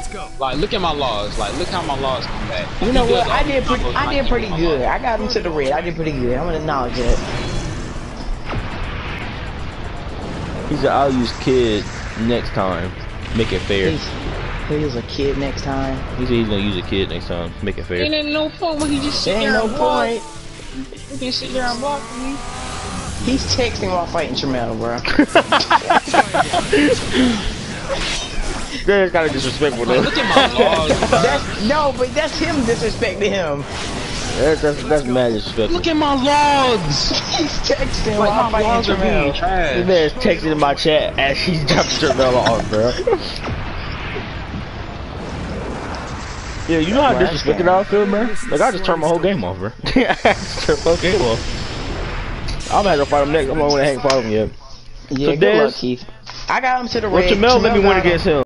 Like, look at my logs. Like, look how my logs come back. You know what? I did pretty good. I got him to the red. I did pretty good. I'm gonna acknowledge it. He said, "I'll use kid next time. Make it fair." He'll use a kid next time. He said he's gonna use a kid next time. Make it fair. Ain't no point when he just sit there and block. You can sit there and block me. He's texting while fighting Tremel, bro. That's kind of disrespectful, though. Look at my logs, No, but that's him disrespecting him. That's mad disrespectful. Look at my logs. He's texting Like, while my logs fighting are being Tremel. trash. This man's texting in my chat as he's dropping Tremel off, bro. Yeah, you know how disrespected I feel, man? Like, I just turned my whole game off, bro. I just turned my whole game off. I'm gonna have to fight him next. I'm gonna hang fight him yet. Yeah, so good Des, luck, Keith. I got him to the red. Well, Tremel let me win against him.